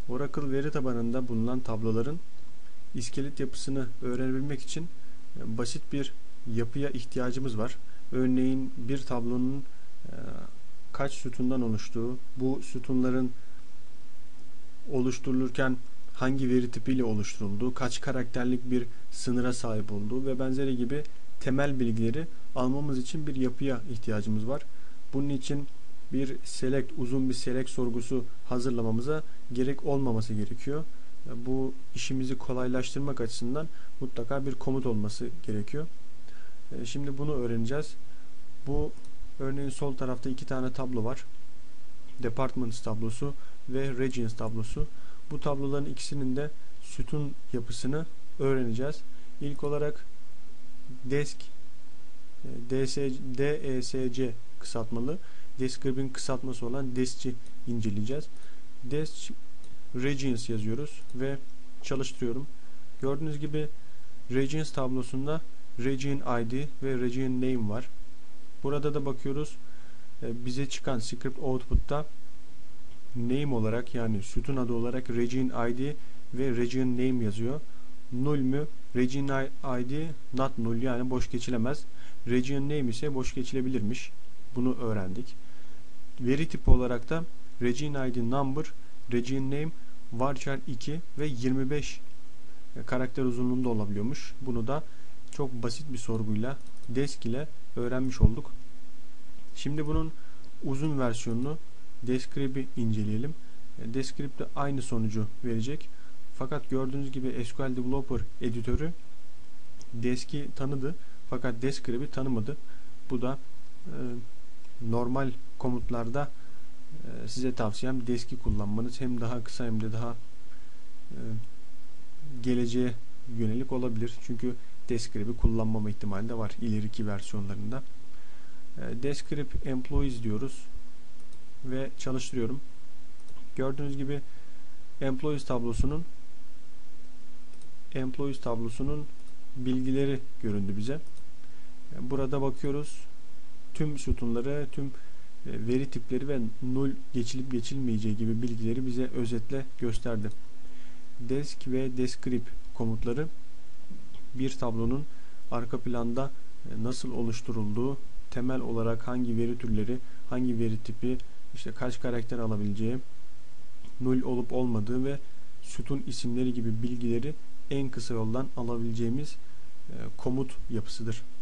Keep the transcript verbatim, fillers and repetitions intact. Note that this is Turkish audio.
Oracle veri tabanında bulunan tabloların iskelet yapısını öğrenebilmek için basit bir yapıya ihtiyacımız var. Örneğin bir tablonun kaç sütundan oluştuğu, bu sütunların oluşturulurken hangi veri tipiyle oluşturulduğu, kaç karakterlik bir sınıra sahip olduğu ve benzeri gibi temel bilgileri almamız için bir yapıya ihtiyacımız var. Bunun için bir select, uzun bir select sorgusu hazırlamamıza gerek olmaması gerekiyor. Bu işimizi kolaylaştırmak açısından mutlaka bir komut olması gerekiyor. Şimdi bunu öğreneceğiz. Bu örneğin sol tarafta iki tane tablo var. Departments tablosu ve Regions tablosu. Bu tabloların ikisinin de sütun yapısını öğreneceğiz. İlk olarak desk D E S C kısaltmalı Descript'in kısaltması olan desk'i inceleyeceğiz. Desk Regions yazıyoruz ve çalıştırıyorum. Gördüğünüz gibi Regions tablosunda Region I D ve Region Name var. Burada da bakıyoruz bize çıkan script output'ta name olarak, yani sütun adı olarak Region I D ve Region Name yazıyor. Null mü? Region I D not null, yani boş geçilemez. Region Name ise boş geçilebilirmiş. Bunu öğrendik. Veri tipi olarak da Region I D number, Region Name varchar iki ve yirmi beş karakter uzunluğunda olabiliyormuş. Bunu da çok basit bir sorguyla, desk ile öğrenmiş olduk. Şimdi bunun uzun versiyonunu Descript'i inceleyelim. Descript de aynı sonucu verecek. Fakat gördüğünüz gibi S Q L Developer editörü Desk'i tanıdı fakat Descript'i tanımadı. Bu da e, normal komutlarda e, size tavsiyem Desk'i kullanmanız. Hem daha kısa hem de daha e, geleceğe yönelik olabilir. Çünkü Descript'i kullanmama ihtimali de var ileriki versiyonlarında. E, Descript Employees diyoruz ve çalıştırıyorum. Gördüğünüz gibi Employees tablosunun Employees tablosunun bilgileri göründü bize. Burada bakıyoruz. Tüm sütunları, tüm veri tipleri ve null geçilip geçilmeyeceği gibi bilgileri bize özetle gösterdi. Desk ve Descript komutları bir tablonun arka planda nasıl oluşturulduğu, temel olarak hangi veri türleri, hangi veri tipi, işte kaç karakter alabileceği, null olup olmadığı ve sütun isimleri gibi bilgileri en kısa yoldan alabileceğimiz e, komut yapısıdır.